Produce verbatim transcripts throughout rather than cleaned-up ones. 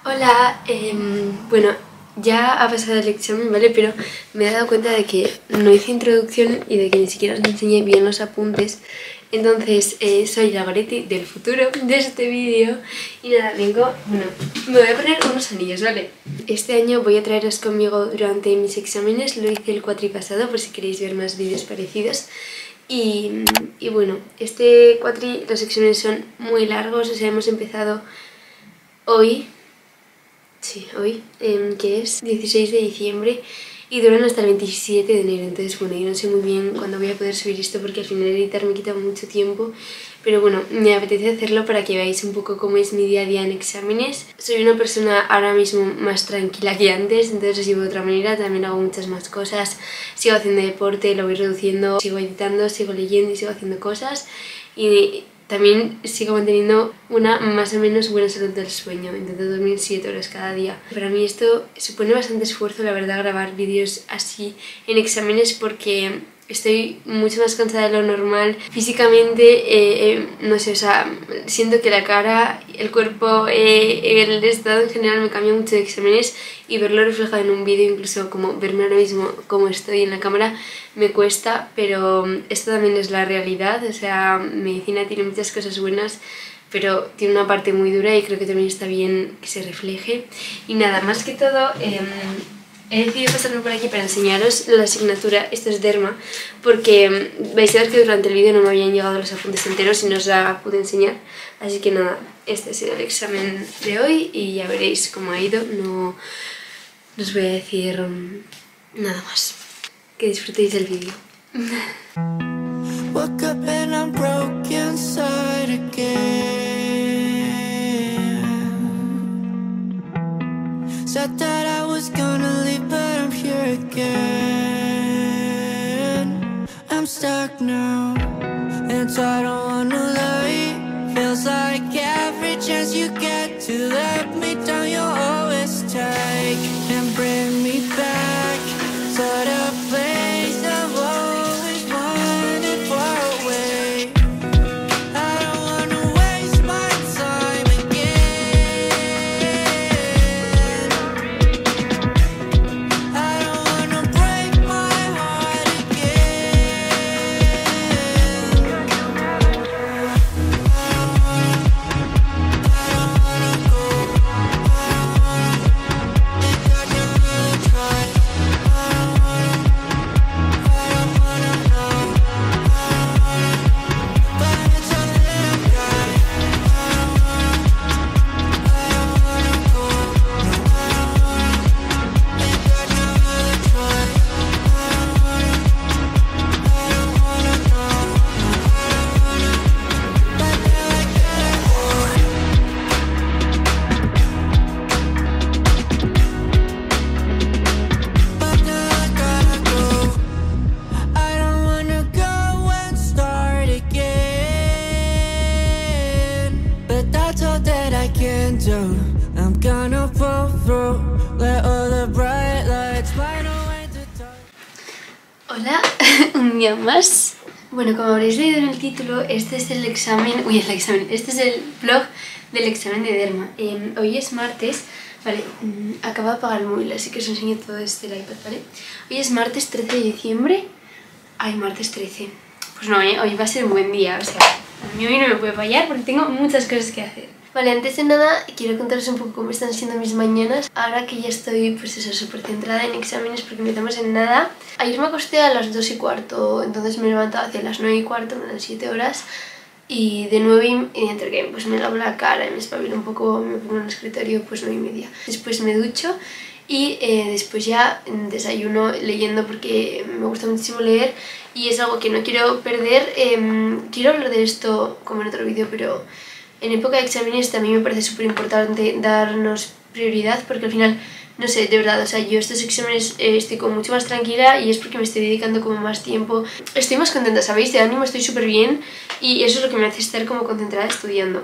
Hola, eh, bueno, ya ha pasado el examen, ¿vale? Pero me he dado cuenta de que no hice introducción y de que ni siquiera os enseñé bien los apuntes. Entonces, eh, soy la Goretti del futuro de este vídeo. Y nada, vengo, bueno, me voy a poner unos anillos, ¿vale? Este año voy a traeros conmigo durante mis exámenes, lo hice el cuatri pasado por si queréis ver más vídeos parecidos. Y, y bueno, este cuatri, los exámenes son muy largos, o sea, hemos empezado hoy. Sí, hoy, eh, que es dieciséis de diciembre y duran hasta el veintisiete de enero, entonces bueno, yo no sé muy bien cuándo voy a poder subir esto porque al final editar me quita mucho tiempo, pero bueno, me apetece hacerlo para que veáis un poco cómo es mi día a día en exámenes. Soy una persona ahora mismo más tranquila que antes, entonces os llevo de otra manera, también hago muchas más cosas, sigo haciendo deporte, lo voy reduciendo, sigo editando, sigo leyendo y sigo haciendo cosas y también sigo manteniendo una más o menos buena salud del sueño, intento dormir siete horas cada día. Para mí esto supone bastante esfuerzo, la verdad, grabar vídeos así en exámenes porque estoy mucho más cansada de lo normal. Físicamente, eh, eh, no sé, o sea, siento que la cara, el cuerpo, eh, el estado en general me cambia mucho de exámenes y verlo reflejado en un vídeo, incluso como verme ahora mismo como estoy en la cámara, me cuesta, pero esto también es la realidad. O sea, medicina tiene muchas cosas buenas, pero tiene una parte muy dura y creo que también está bien que se refleje. Y nada, más que todo, eh, he decidido pasarme por aquí para enseñaros la asignatura. Esto es Derma, porque vais a ver que durante el vídeo no me habían llegado los apuntes enteros y no os la pude enseñar. Así que nada, este ha sido el examen de hoy y ya veréis cómo ha ido. No, no os voy a decir nada más. Que disfrutéis del vídeo. Woke up and I'm broke inside again. Said that I was gonna leave, but I'm here again. I'm stuck now, and I don't wanna lie. Feels like every chance you get to let me down, you always take and bring me back to the place I've always wanted far away. I don't wanna waste my time again. I don't wanna break my heart again. I don't wanna, I don't wanna go. I don't wanna think I can really try. Hola, un día más. Bueno, como habréis leído en el título, este es el examen, uy, el examen, este es el vlog del examen de Derma. Eh, hoy es martes, vale, acabo de apagar el móvil, así que os enseño todo desde el iPad, ¿vale? Hoy es martes trece de diciembre, ay, martes trece, pues no, ¿eh? Hoy va a ser un buen día, o sea, a mí hoy no me puede fallar porque tengo muchas cosas que hacer. Vale, antes de nada quiero contaros un poco cómo están siendo mis mañanas ahora que ya estoy, pues eso, súper centrada en exámenes porque empezamos en nada. Ayer me acosté a las dos y cuarto, entonces me he levantado hacia las nueve y cuarto, me dan siete horas y de nueve y, y entre que pues me lavo la cara y me espabilo un poco, me pongo en el escritorio, pues nueve y media. Después me ducho y eh, después ya desayuno leyendo porque me gusta muchísimo leer y es algo que no quiero perder. Eh, quiero hablar de esto como en otro vídeo, pero en época de exámenes también me parece súper importante darnos prioridad porque al final, no sé, de verdad, o sea, yo estos exámenes eh, estoy como mucho más tranquila y es porque me estoy dedicando como más tiempo. Estoy más contenta, ¿sabéis? De ánimo estoy súper bien y eso es lo que me hace estar como concentrada estudiando.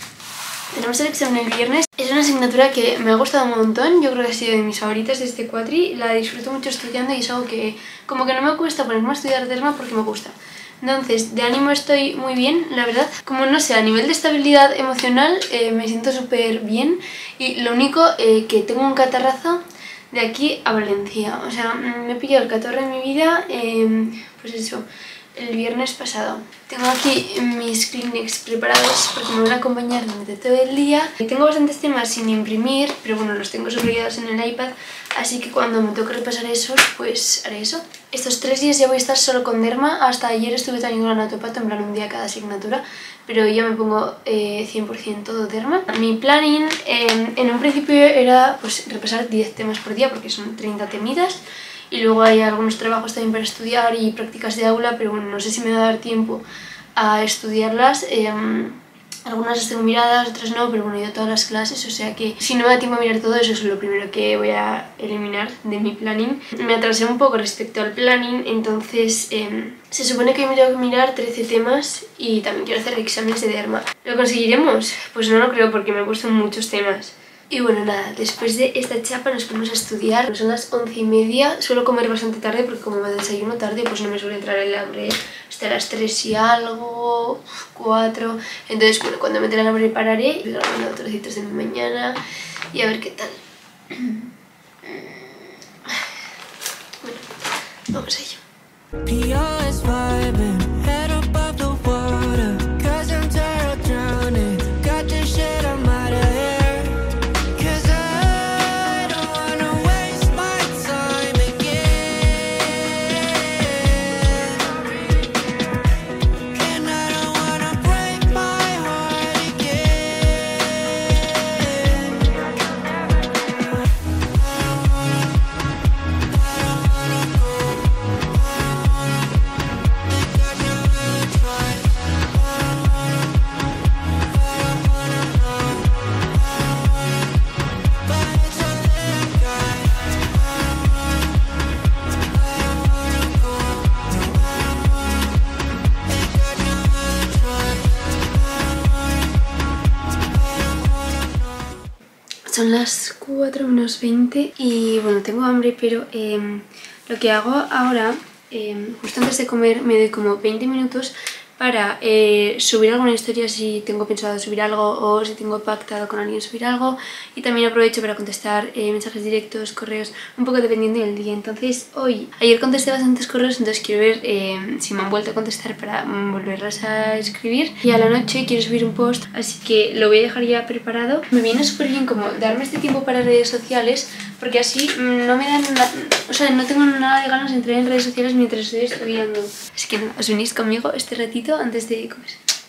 Tenemos el examen el viernes. Es una asignatura que me ha gustado un montón, yo creo que ha sido de mis favoritas de este cuatri. La disfruto mucho estudiando y es algo que como que no me cuesta ponerme a estudiar Derma porque me gusta. Entonces, de ánimo estoy muy bien, la verdad. Como no sé, a nivel de estabilidad emocional eh, me siento súper bien. Y lo único eh, que tengo un catarrazo de aquí a Valencia. O sea, me he pillado el catarro en mi vida, eh, pues eso, el viernes pasado. Tengo aquí mis Kleenex preparados porque me van a acompañar durante todo el día. Tengo bastantes temas sin imprimir, pero bueno, los tengo subrayados en el iPad, así que cuando me toque repasar esos, pues haré eso. Estos tres días ya voy a estar solo con derma. Hasta ayer estuve también con anatopato, en plan un día cada asignatura, pero ya me pongo eh, cien por ciento todo derma. Mi planning eh, en un principio era pues repasar diez temas por día porque son treinta temidas. Y luego hay algunos trabajos también para estudiar y prácticas de aula, pero bueno, no sé si me va a dar tiempo a estudiarlas. Eh, algunas las tengo miradas, otras no, pero bueno, yo todas las clases, o sea que si no me da tiempo a mirar todo eso es lo primero que voy a eliminar de mi planning. Me atrasé un poco respecto al planning, entonces eh, se supone que me tengo que mirar trece temas y también quiero hacer exámenes de derma. ¿Lo conseguiremos? Pues no lo creo porque me he puesto muchos temas. Y bueno, nada, después de esta chapa nos ponemos a estudiar. Son las once y media, suelo comer bastante tarde porque como me desayuno tarde pues no me suele entrar el hambre hasta las tres y algo, cuatro. Entonces bueno, cuando me entre el hambre pararé, voy grabando trocitos de mi mañana y a ver qué tal. Bueno, vamos a ello. Son las cuatro menos veinte y bueno, tengo hambre, pero eh, lo que hago ahora, eh, justo antes de comer, me doy como veinte minutos para eh, subir alguna historia si tengo pensado subir algo o si tengo pactado con alguien subir algo, y también aprovecho para contestar eh, mensajes directos, correos, un poco dependiendo del día. Entonces hoy, ayer contesté bastantes correos, entonces quiero ver eh, si me han vuelto a contestar para mm, volverlas a escribir, y a la noche quiero subir un post, así que lo voy a dejar ya preparado. Me viene súper bien como darme este tiempo para redes sociales porque así mm, no me dan una, o sea, no tengo nada de ganas de entrar en redes sociales mientras estoy estudiando. Así que nada, os unís conmigo este ratito antes de comer.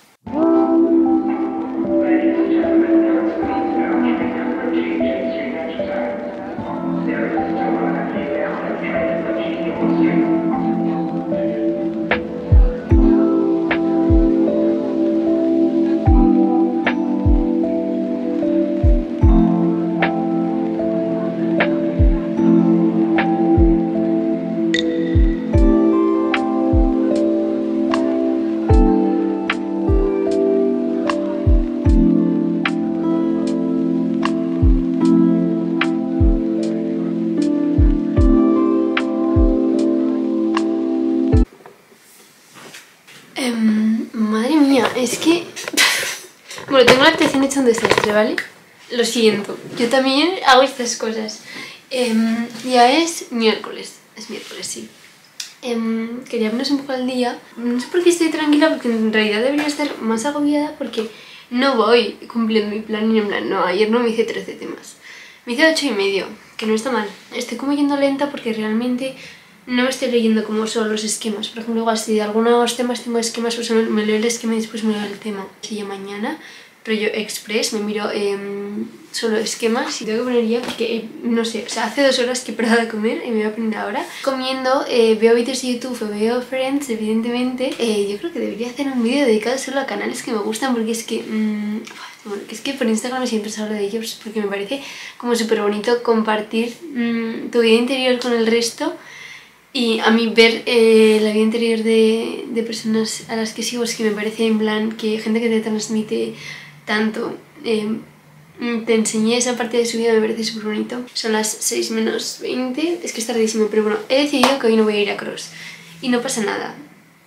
Es que... Bueno, tengo la habitación hecha un desastre, ¿vale? Lo siento, yo también hago estas cosas. eh, Ya es miércoles, es miércoles, sí. eh, Quería ponerse un poco al día. No sé por qué estoy tranquila, porque en realidad debería estar más agobiada porque no voy cumpliendo mi plan y en plan, no, ayer no me hice trece temas. Me hice ocho y medio, que no está mal. Estoy como yendo lenta porque realmente no me estoy leyendo como solo los esquemas. Por ejemplo, igual si de algunos temas tengo esquemas, pues me leo el esquema y después me leo el tema. Si yo mañana, rollo express, me miro eh, solo esquemas y tengo que poner ya porque, eh, no sé, o sea, hace dos horas que he parado de comer y me voy a poner ahora. Comiendo, eh, veo vídeos de YouTube o veo Friends, evidentemente. Eh, yo creo que debería hacer un vídeo dedicado solo a canales que me gustan porque es que... Mmm, bueno, que es que por Instagram siempre se habla de ellos porque me parece como súper bonito compartir mmm, tu vida interior con el resto. Y a mí ver eh, la vida interior de, de personas a las que sigo es que me parece en plan que gente que te transmite tanto, eh, te enseñé esa parte de su vida, me parece súper bonito. Son las seis menos veinte, es que es tardísimo, pero bueno, he decidido que hoy no voy a ir a cross y no pasa nada.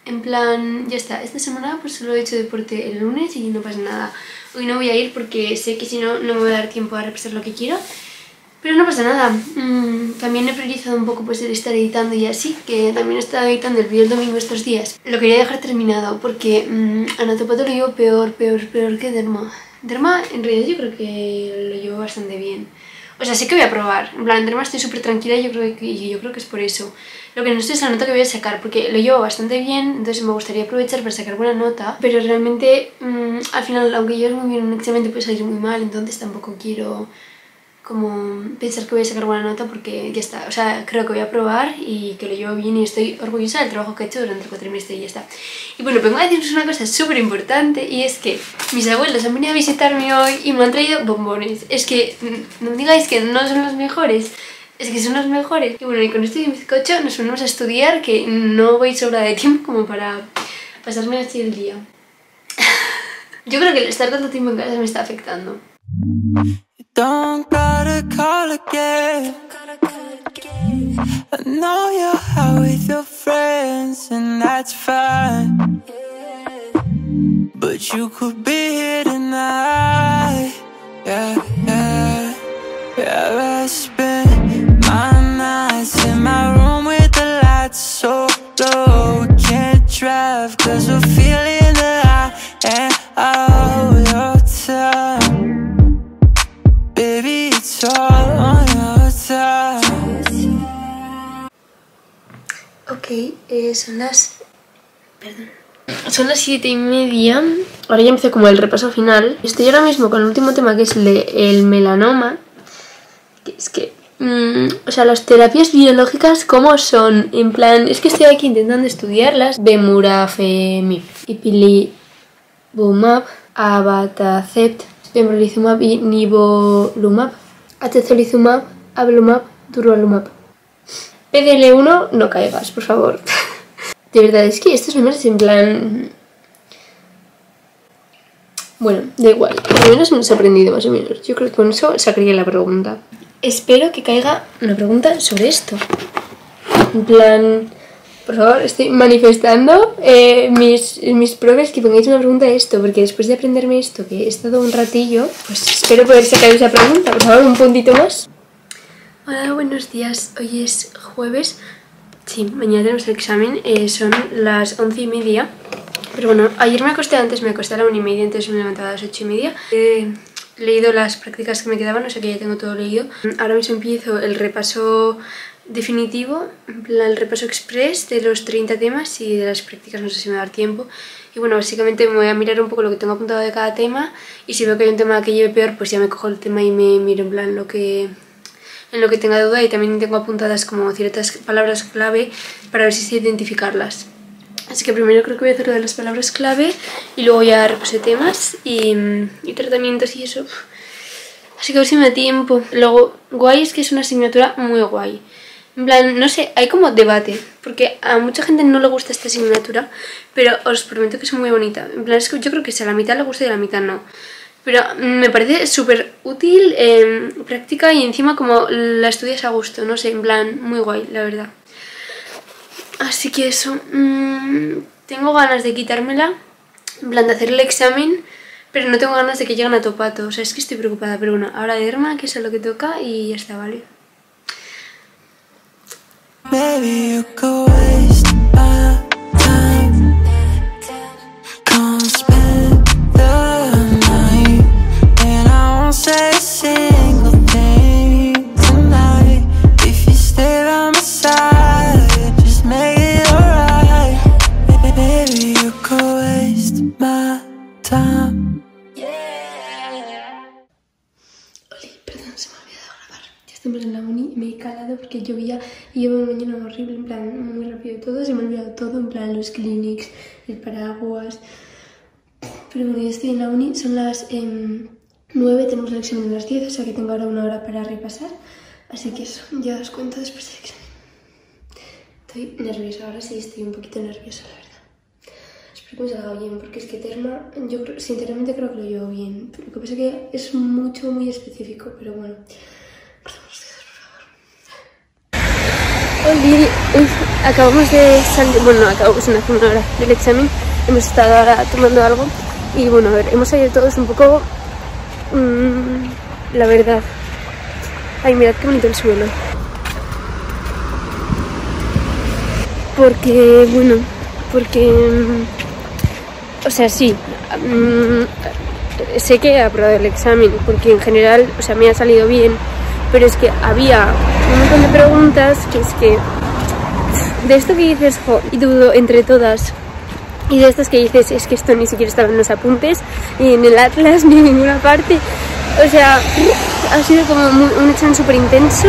En plan, ya está, esta semana pues solo he hecho deporte el lunes y no pasa nada. Hoy no voy a ir porque sé que si no, no me va a dar tiempo a repasar lo que quiero. Pero no pasa nada. Mm, también he priorizado un poco pues el estar editando y así, que también he estado editando el vídeo el domingo estos días. Lo quería dejar terminado porque mmm, Anatopato lo llevo peor, peor, peor que Derma. Derma en realidad yo creo que lo llevo bastante bien. O sea, sé que voy a probar. En plan, en Derma estoy súper tranquila y yo creo que, y yo creo que es por eso. Lo que no sé es la nota que voy a sacar, porque lo llevo bastante bien, entonces me gustaría aprovechar para sacar buena nota. Pero realmente, mmm, al final, aunque lleves muy bien un examen, te puede salir muy mal, entonces tampoco quiero como pensar que voy a sacar buena nota porque ya está. O sea, creo que voy a probar y que lo llevo bien y estoy orgullosa del trabajo que he hecho durante el cuatrimestre y ya está. Y bueno, vengo a deciros una cosa súper importante y es que mis abuelos han venido a visitarme hoy y me han traído bombones. Es que no me digáis que no son los mejores, es que son los mejores. Y bueno, y con esto y mi bizcocho nos ponemos a estudiar, que no voy sobra de tiempo como para pasarme así el día. Yo creo que el estar tanto tiempo en casa me está afectando. Don't gotta call again. I know you're out with your friends and that's fine, but you could be here tonight. Yeah, yeah, yeah. I spend my nights in my room with the lights so low. Can't drive cause we're feeling the high and all your time. Baby, it's all on your time. Ok, eh, son las... Perdón. Son las siete y media. Ahora ya empecé como el repaso final. Estoy ahora mismo con el último tema, que es el, el melanoma. Que es que... Mmm, o sea, las terapias biológicas, ¿cómo son? En plan, es que estoy aquí intentando estudiarlas. Bemurafemib, Ipilimumab, Abatacept, Pembrolizumab y Nivolumab, Atezolizumab, Avelumab, Durvalumab. P D L uno, no caigas, por favor. De verdad, es que estos números en plan... Bueno, da igual, por lo menos me he sorprendido más o menos. Yo creo que con eso sacaría la pregunta. Espero que caiga una pregunta sobre esto. En plan... Por favor, estoy manifestando eh, mis, mis profes que pongáis una pregunta de esto, porque después de aprenderme esto, que he estado un ratillo, pues espero poder sacar esa pregunta. Por favor, un puntito más. Hola, buenos días. Hoy es jueves. Sí, mañana tenemos el examen. Eh, son las once y media. Pero bueno, ayer me acosté antes, me acosté a la una y media, entonces me he levantado a las ocho y media. He leído las prácticas que me quedaban, o sea que ya tengo todo leído. Ahora mismo empiezo el repaso definitivo, en plan el repaso express de los treinta temas y de las prácticas, no sé si me va a dar tiempo. Y bueno, básicamente me voy a mirar un poco lo que tengo apuntado de cada tema y si veo que hay un tema que lleve peor, pues ya me cojo el tema y me miro en plan lo que, en lo que tenga duda, y también tengo apuntadas como ciertas palabras clave para ver si sé identificarlas. Así que primero creo que voy a hacer lo de las palabras clave y luego ya repasé temas y, y tratamientos y eso. Así que a ver si me da tiempo. Luego, guay es que es una asignatura muy guay. En plan, no sé, hay como debate, porque a mucha gente no le gusta esta asignatura, pero os prometo que es muy bonita. En plan, es que yo creo que si a la mitad le gusta y a la mitad no. Pero me parece súper útil, eh, práctica y encima como la estudias a gusto, no sé, en plan, muy guay, la verdad. Así que eso, mmm, tengo ganas de quitármela, en plan de hacer el examen, pero no tengo ganas de que lleguen a Topato, o sea, es que estoy preocupada, pero bueno, ahora de Derma, que es lo que toca y ya está, ¿vale? Maybe you could waste my time. Come spend the night, and I won't say a single thing tonight. If you stay by my side, just make it alright. Maybe you could waste my time. Oli, perdón, se me ha olvidado grabar. Ya estamos en la uni, me he calado porque llovía y llevo una mañana horrible, en plan, muy rápido todo, se me ha olvidado todo, en plan, los clinics, el paraguas. Pero bueno, ya estoy en la uni, son las eh, nueve, tenemos el examen a las diez, o sea que tengo ahora una hora para repasar. Así que eso, ya os cuento después del examen. Estoy nerviosa, ahora sí estoy un poquito nerviosa, la verdad. Espero que me salga bien, porque es que Derma, yo creo, sinceramente creo que lo llevo bien. Lo que pasa es que es mucho, muy específico, pero bueno. Perdón los dedos, por favor. Oli, acabamos de salir, bueno, acabamos en hace una hora del examen, hemos estado ahora tomando algo y bueno, a ver, hemos salido todos un poco, mmm, la verdad. Ay, mirad qué bonito el suelo. Porque, bueno, porque, o sea, sí, mmm, sé que he aprobado el examen, porque en general, o sea, me ha salido bien, pero es que había un montón de preguntas que es que, de esto que dices, jo, y dudo entre todas, y de estas que dices, es que esto ni siquiera estaba en los apuntes, ni en el atlas, ni en ninguna parte, o sea, ha sido como muy, un examen súper intenso.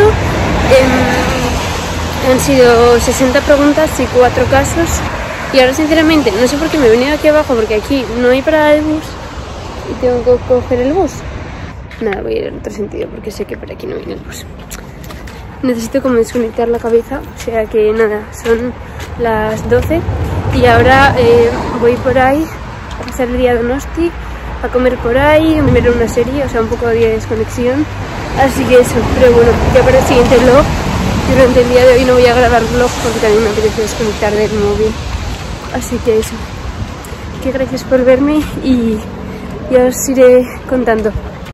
Eh, han sido sesenta preguntas y cuatro casos, y ahora sinceramente, no sé por qué me he venido aquí abajo, porque aquí no hay parada de bus, y tengo que coger el bus. Nada, voy a ir en otro sentido porque sé que por aquí no viene el bus. Necesito como desconectar la cabeza, o sea que nada, son las doce y ahora eh, voy por ahí a pasar el día a Donosti, a comer por ahí, a ver una serie, o sea un poco de desconexión. Así que eso, pero bueno, ya para el siguiente vlog, durante el día de hoy no voy a grabar vlog porque también me apetece desconectar del móvil. Así que eso, que gracias por verme y ya os iré contando.